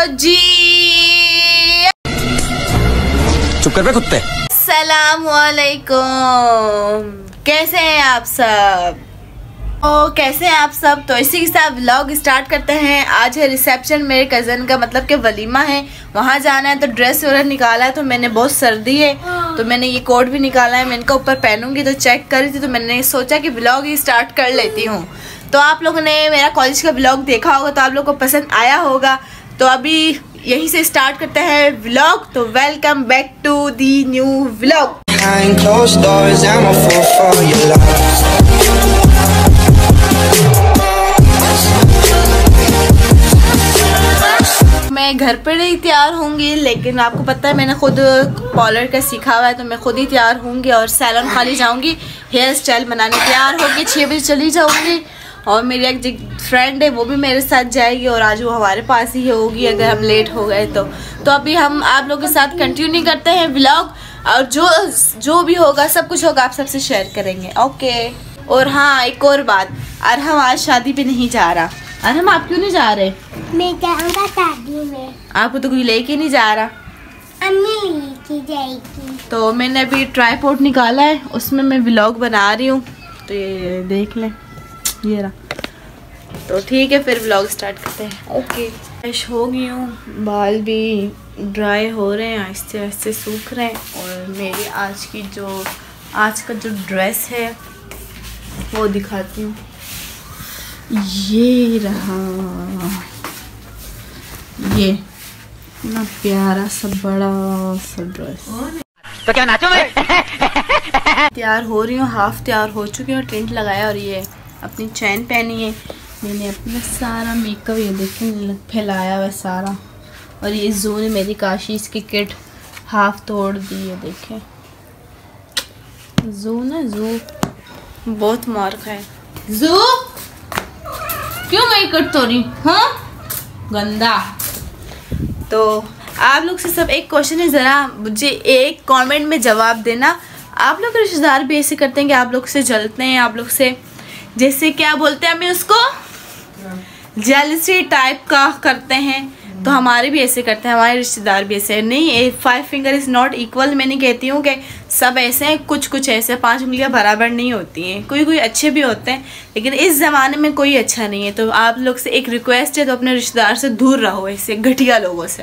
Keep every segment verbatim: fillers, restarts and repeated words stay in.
जी चुप कर बे कुत्ते। अस्सलाम वालेकुम, कैसे हैं आप सब? ओ कैसे हैं आप सब? तो इसी के साथ व्लॉग स्टार्ट करते हैं। आज है रिसेप्शन मेरे कज़न का, मतलब कि वलीमा है, वहाँ जाना है। तो ड्रेस वगैरह निकाला है, तो मैंने बहुत सर्दी है तो मैंने ये कोट भी निकाला है। मैं इनका ऊपर पहनूंगी तो चेक करी थी, तो मैंने सोचा कि व्लॉग ही स्टार्ट कर लेती हूँ। तो आप लोगों ने मेरा कॉलेज का व्लॉग देखा होगा तो आप लोगों को पसंद आया होगा। तो अभी यहीं से स्टार्ट करते हैं व्लॉग। तो welcome back to the new vlog. मैं घर पर ही तैयार होंगी, लेकिन आपको पता है मैंने खुद पार्लर का सीखा हुआ है, तो मैं खुद ही तैयार होंगी और सैलून खाली जाऊंगी, हेयर स्टाइल बनाने तैयार होगी। छः बजे चली जाऊंगी और मेरी एक फ्रेंड है वो भी मेरे साथ जाएगी और आज वो हमारे पास ही होगी अगर हम लेट हो गए तो। तो अभी हम आप लोगों के साथ कंटिन्यू करते हैं व्लॉग, और जो जो भी होगा सब कुछ होगा आप सबसे शेयर करेंगे। ओके। और हाँ, एक और बात, अरहम आज शादी पे नहीं जा रहा। अरहम आप क्यों नहीं जा रहे? मैं जाऊंगा शादी में। आपको तो कोई लेके नहीं जा रहा। अम्मी लेके जाएगी। तो मैंने अभी ट्राईपॉड निकाला है, उसमें मैं व्लॉग बना रही हूँ, तो ये देख लें, ये रहा। तो ठीक है, फिर व्लॉग स्टार्ट करते हैं। ओके। फ्रेश हो गई हूँ, बाल भी ड्राई हो रहे हैं, आहिस्ते आहिस्ते सूख रहे हैं। और मेरी आज की जो आज का जो ड्रेस है वो दिखाती हूँ। ये रहा, ये इतना प्यारा सा बड़ा सा ड्रेस। तो क्या नाचो मैं? तैयार हो रही हूँ, हाफ तैयार हो चुकी हूँ, टेंट लगाया और ये अपनी चैन पहनी है। मैंने अपना सारा मेकअप ये देखें फैलाया हुआ सारा। और ये जू ने मेरी काशीज की किट हाफ तोड़ दी है, देखें। जू ना जू बहुत मार खाए। जू क्यों मैं किट तोड़ी? हाँ गंदा। तो आप लोग से सब एक क्वेश्चन है, ज़रा मुझे एक कमेंट में जवाब देना। आप लोग रिश्तेदार भी ऐसे करते हैं कि आप लोग से जलते हैं, आप लोग से जैसे क्या बोलते हैं हमें उसको, जेलसी टाइप का करते हैं। तो हमारे भी ऐसे करते हैं, हमारे रिश्तेदार भी ऐसे हैं। नहीं, five finger is not equal. मैं नहीं कहती हूँ कि सब ऐसे हैं, कुछ कुछ ऐसे, पांच उंगलियां बराबर नहीं होती हैं। कोई कोई अच्छे भी होते हैं, लेकिन इस ज़माने में कोई अच्छा नहीं है। तो आप लोग से एक रिक्वेस्ट है, तो अपने रिश्तेदार से दूर रहो, ऐसे घटिया लोगों से।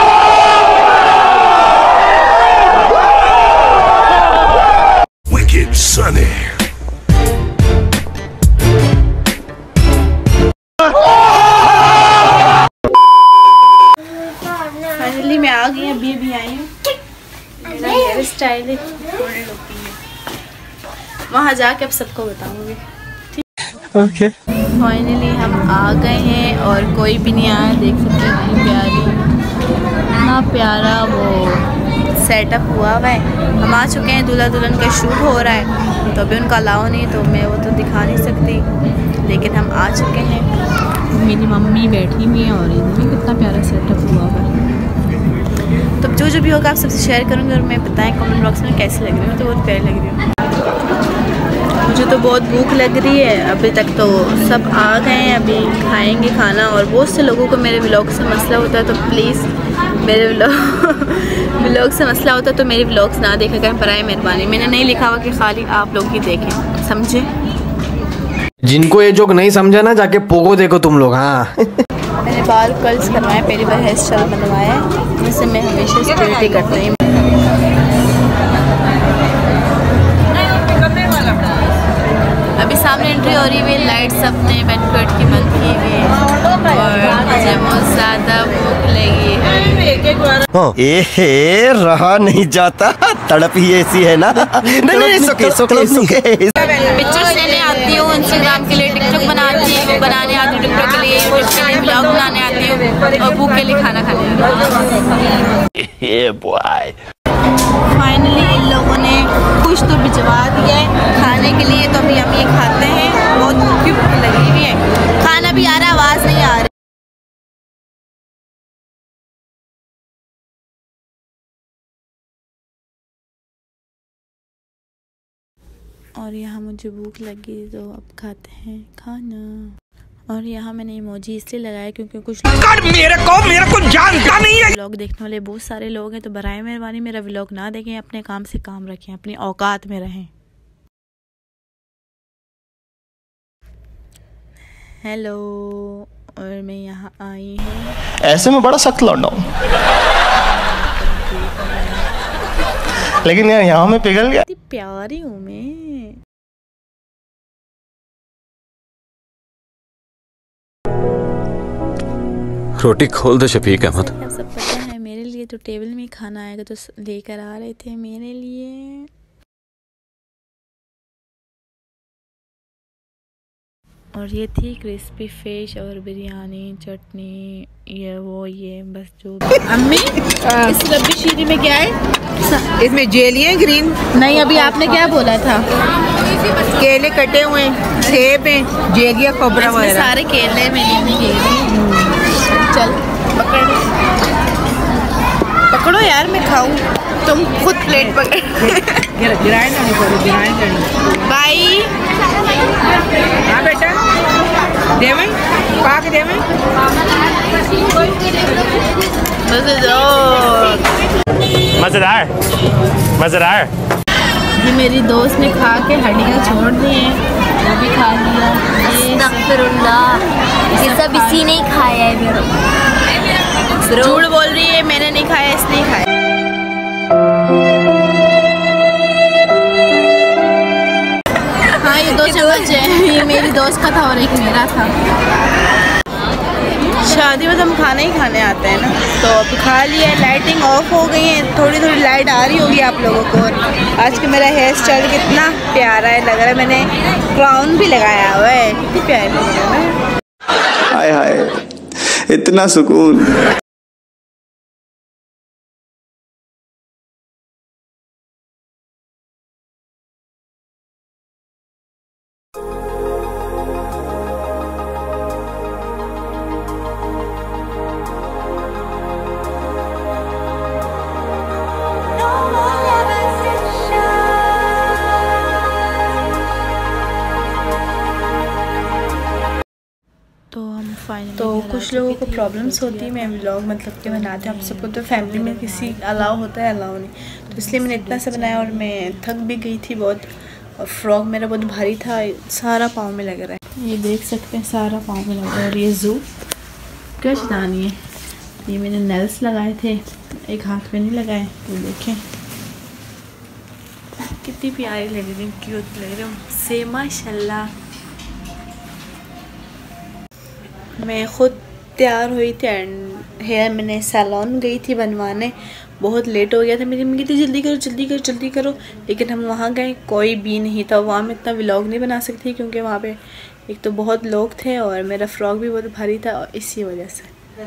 Wicked Sunny. फाइनली मैं आ गई, अभी अभी आई हूँ। मेरा हेयर स्टाइल है, वहाँ जाके अब सबको बताऊंगी। ओके। फाइनली हम आ गए हैं और कोई भी नहीं आया, देख सकते हैं इतनी प्यारी, इतना प्यारा वो सेटअप हुआ हुआ है। हम आ चुके हैं, दूल्हा दुल्हन का शूट हो रहा है, तो अभी उनका अलाउ नहीं, तो मैं वो तो दिखा नहीं सकती, लेकिन हम आ चुके हैं। मेरी मम्मी बैठी हुई है और इनमें कितना प्यारा सेटअप हुआ हुआ है। तो जो जो भी होगा आप सबसे शेयर करूँगी, और मैं बताएं कमेंट बॉक्स में कैसे लग रही हूँ। तो बहुत प्यारी लग रही हूँ। मुझे तो बहुत भूख लग रही है, अभी तक तो सब आ गए हैं, अभी खाएंगे खाना। और बहुत से लोगों को मेरे व्लॉग से मसला होता है, तो प्लीज़ मेरे व्लॉग व्लॉग से मसला होता है तो मेरे व्लॉग्स ना देखा करें, बराए मेहरबानी। मैंने नहीं लिखा हुआ कि खाली आप लोग ही देखें, समझे? जिनको ये जोक नहीं समझा ना, जाके पोगो देखो तुम लोग। हाँ। मैंने बाल कर्ल्स करवाए, पहली बार हेयर स्टाइल बनवाया है, जिससे मैं हमेशा स्ट्रेट ही करती हूँ। अभी सामने एंट्री हो रही है, लाइट सबने बैंक्वेट की बंद की हुई है और मुझे बहुत ज़्यादा भूख लगी है। ए रहा नहीं जाता, तड़प ही ऐसी है ना। नहीं नहीं, सुके सुके सुके। पिक्चर्स लेने आती हूँ, इंस्टाग्राम के लिए टिकटॉक बनाती हूँ, बनाने आती हूँ टिकटॉक के लिए, यूट्यूब के लिए ब्लॉग बनाने आती हूँ, और भूख के लिए खाना खाने। फाइनली इन लोगों ने कुछ तो भिजवा दिया है खाने के लिए, तो अभी हम ये खाते हैं। बहुत भूखी भूख लगी हुई है, खाना भी आ रहा है, आवाज़ नहीं आ रही। और यहाँ मुझे भूख लगी तो अब खाते हैं खाना। और यहाँ मैंने इमोजी इसलिए लगाया क्योंकि कुछ मेरे को मेरे को जान व्लॉग देखने वाले बहुत सारे लोग हैं, तो बराए मेहरबानी मेरा व्लॉग ना देखें, अपने काम से काम रखें, अपनी औकात में रहें। हेलो, और मैं यहाँ आई हूँ, ऐसे में बड़ा सख्त लौंडा हूँ, लेकिन यार यहाँ में पिघल गया। इतनी प्यारी हूँ मैं। रोटी खोल दे शफीक अहमद। आप सब पता है मेरे लिए तो टेबल में खाना आएगा, तो लेकर आ रहे थे मेरे लिए। और ये थी क्रिस्पी फिश और बिरयानी, चटनी, ये वो ये बस जो। अम्मी इस रब्बी शीरी में क्या है? इसमें जेली है ग्रीन। नहीं, अभी आपने क्या बोला था? केले कटे हुए, सेब है, जेलिया, खोबरा इसमें वगैरह। सारे केले मेरी अम्मी केले। चल पकड़, पकड़ो यार, मैं खाऊं, तुम खुद प्लेट पकड़। गिराए ना करो, गिराए ना। बाई। हाँ बेटा, देवन पाक देवन। मजेदार मजेदार। ये मेरी दोस्त ने खा के हड्डियाँ छोड़ दी हैं, वो भी खा लिया। ये सब इसी ने खाया है मेरा। झूठ बोल रही है, मैंने नहीं खाया, इसने खाया। हाँ, ये दो चम्मच है, ये मेरी दोस्त का था और एक मेरा था। शादी में तो हम खाना ही खाने आते हैं ना, तो अब खा लिया। लाइटिंग ऑफ हो गई है, थोड़ी थोड़ी लाइट आ रही होगी आप लोगों को। आज के मेरा हेयर स्टाइल कितना प्यारा है, लग रहा है मैंने क्राउन भी लगाया हुआ है, कितनी प्यारी लग रहा है ना। हाय हाय, इतना सुकून। तो हम फाइनली तो कुछ लोगों को प्रॉब्लम्स होती है, मैं व्लॉग मतलब कि बनाते हैं, आप सबको तो फैमिली में किसी अलाउ होता है, अलाउ नहीं, तो इसलिए मैंने इतना सा बनाया। और मैं थक भी गई थी बहुत, और फ्रॉक मेरा बहुत भारी था, सारा पाँव में लग रहा है, ये देख सकते हैं, सारा पाँव में लग रहा है। और ये जू क्या चलानी है, ये मैंने नेल्स लगाए थे, एक हाथ में नहीं लगाए, ये देखें कितनी प्यारी लग रही है, क्यूट लग रही है से माशाल्लाह। मैं ख़ुद तैयार हुई थी एंड हेयर मैंने सैलून गई थी बनवाने, बहुत लेट हो गया था। मेरी मम्मी थी जल्दी करो जल्दी करो जल्दी करो, लेकिन हम वहाँ गए, कोई भी नहीं था वहाँ। मैं इतना व्लॉग नहीं बना सकती क्योंकि वहाँ पे एक तो बहुत लोग थे और मेरा फ्रॉक भी बहुत भारी था, और इसी वजह से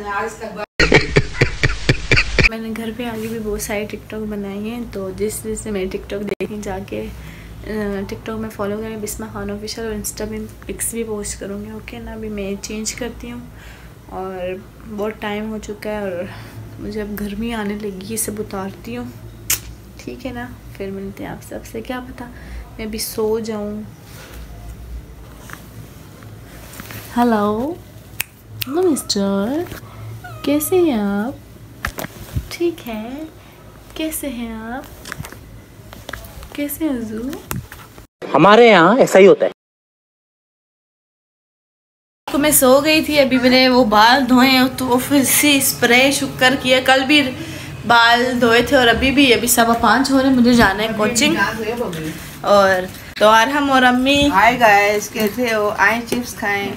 मैंने घर पे आगे भी बहुत सारी टिकटॉक बनाई हैं। तो जिस चीज़ से मेरी टिकटॉक देखी जाके टिकटॉक में फॉलो करें बिस्मा खान ऑफिशियल, और इंस्टा में पिक्स भी पोस्ट करूँगी। ओके ना, अभी मैं चेंज करती हूँ और बहुत टाइम हो चुका है और मुझे अब गर्मी आने लगी, ये सब उतारती हूँ, ठीक है ना। फिर मिलते हैं आप सबसे, क्या पता मैं अभी सो जाऊँ। हेलो हेलो मिस्टर, कैसे हैं आप? ठीक है, कैसे हैं आप? कैसे हैं जू? हमारे यहाँ ऐसा ही होता है। तो मैं सो गई थी, अभी मैंने वो बाल धोए तो फिर से स्प्रे शुक्र किया, कल भी बाल धोए थे और अभी भी, अभी सवा पाँच हो रहे, मुझे जाना है कोचिंग। और तो अरहम और अम्मी हाय गाइस, कैसे हो? आए चिप्स खाएं।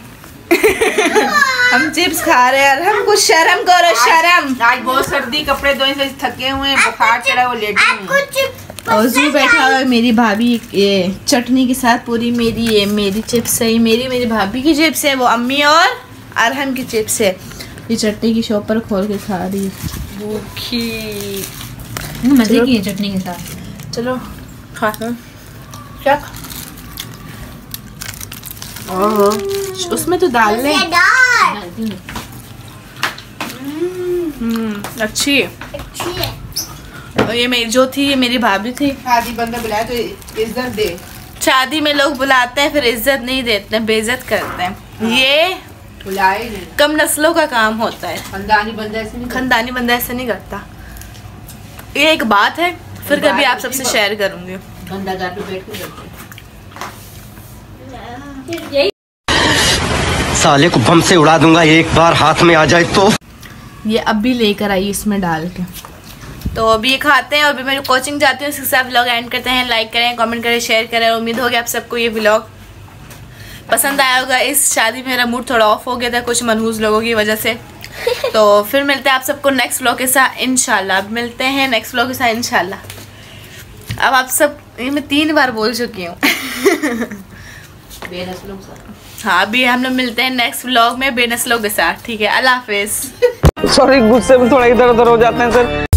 हम चिप्स खा रहे हैं। अरहम कुछ शर्म करो, शर्म। आज बहुत सर्दी, कपड़े धोए से थके हुए हैं, बुखार चढ़ा, वो लेटी हुई हैं। और जू बैठा हुआ है मेरी भाभी ये चटनी के साथ, पूरी मेरी ये मेरी चिप्स है, मेरी मेरी भाभी की चिप्स है, वो अम्मी और अरहम की चिप्स है। ये चटनी की शॉप पर खोल के खा रही है भूखी, मजे की है चटनी के साथ। चलो खा लो। क्या ओहो, उसमें तो डाल ले। हम्म, अच्छी है। और ये मेरी जो थी, ये मेरी भाभी थी। शादी बंदा बुलाए तो इज्जत दे। शादी में लोग बुलाते हैं फिर इज्जत नहीं देते हैं, बेइज्जत करते हैं। ये बुलाए नहीं। कम नस्लों का काम होता है, खानदानी बंदा ऐसे नहीं खानदानी बंदा ऐसे नहीं करता। ये एक बात है, फिर कभी आप सबसे शेयर करूंगी। बंदा घर पे बैठ के करते। साले को बम से उड़ा दूंगा एक बार हाथ में आ जाए तो। ये अभी लेकर आई इसमें डाल के, तो अभी ये खाते हैं और अभी मैं कोचिंग जाती हूँ। इसके साथ व्लॉग एंड करते हैं। लाइक करें, कमेंट करें, शेयर करें। उम्मीद होगी आप सबको ये व्लॉग पसंद आया होगा। इस शादी में मेरा मूड थोड़ा ऑफ हो गया था कुछ मनहूस लोगों की वजह से। तो फिर मिलते हैं आप सबको नेक्स्ट व्लॉग के साथ इंशाल्लाह। अब मिलते हैं नेक्स्ट व्लॉग के साथ इंशाल्लाह। अब आप सब, ये मैं तीन बार बोल चुकी हूँ। बेनस्लों के साथ। हाँ, अभी हम लोग मिलते हैं नेक्स्ट व्लॉग में बेनस्लों के साथ। ठीक है, अल्लाह हाफिज। सॉरी, गुस्से में थोड़ा इधर उधर हो जाते हैं सर।